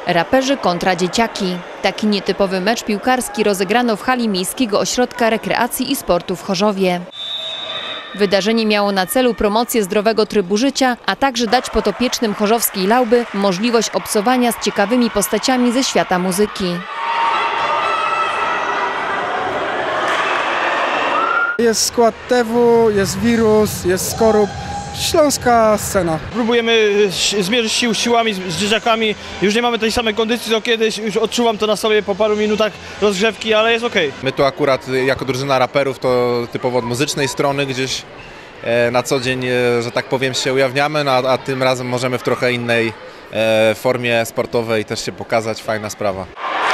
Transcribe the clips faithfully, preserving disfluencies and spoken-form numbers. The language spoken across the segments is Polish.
Raperzy kontra dzieciaki. Taki nietypowy mecz piłkarski rozegrano w hali Miejskiego Ośrodka Rekreacji i Sportu w Chorzowie. Wydarzenie miało na celu promocję zdrowego trybu życia, a także dać podopiecznym chorzowskiej Lauby możliwość obcowania z ciekawymi postaciami ze świata muzyki. Jest skład T W, jest Wirus, jest Skorup. Śląska scena. Próbujemy zmierzyć sił siłami z dzieciakami. Już nie mamy tej samej kondycji co kiedyś, już odczuwam to na sobie po paru minutach rozgrzewki, ale jest okej. My tu akurat jako drużyna raperów to typowo od muzycznej strony gdzieś na co dzień, że tak powiem, się ujawniamy, no a, a tym razem możemy w trochę innej formie sportowej też się pokazać. Fajna sprawa.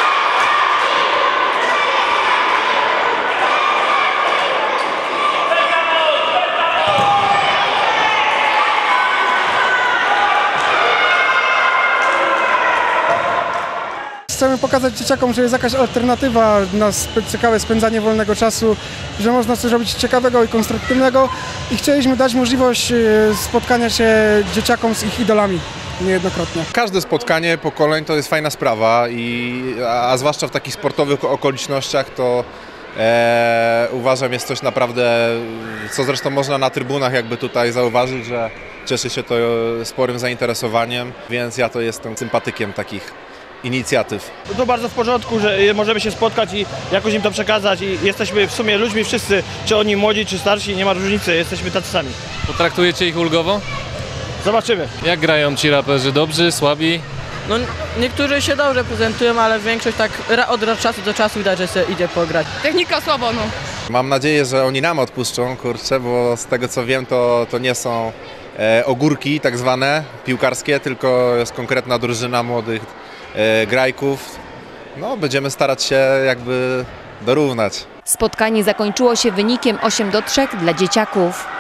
Chcemy pokazać dzieciakom, że jest jakaś alternatywa na ciekawe spędzanie wolnego czasu, że można coś robić ciekawego i konstruktywnego i chcieliśmy dać możliwość spotkania się dzieciakom z ich idolami niejednokrotnie. Każde spotkanie pokoleń to jest fajna sprawa, i, a, a zwłaszcza w takich sportowych okolicznościach to e, uważam jest coś naprawdę, co zresztą można na trybunach jakby tutaj zauważyć, że cieszy się to sporym zainteresowaniem, więc ja to jestem sympatykiem takich inicjatyw. To bardzo w porządku, że możemy się spotkać i jakoś im to przekazać i jesteśmy w sumie ludźmi wszyscy, czy oni młodzi, czy starsi, nie ma różnicy, jesteśmy tacy sami. Potraktujecie ich ulgowo? Zobaczymy. Jak grają ci raperzy? Dobrzy, słabi? No niektórzy się dobrze prezentują, ale większość tak od czasu do czasu widać, że się idzie pograć. Technika słabo, no. Mam nadzieję, że oni nam odpuszczą, kurczę, bo z tego co wiem to, to nie są e, ogórki tak zwane piłkarskie, tylko jest konkretna drużyna młodych e, grajków. No, będziemy starać się jakby dorównać. Spotkanie zakończyło się wynikiem osiem do trzech dla dzieciaków.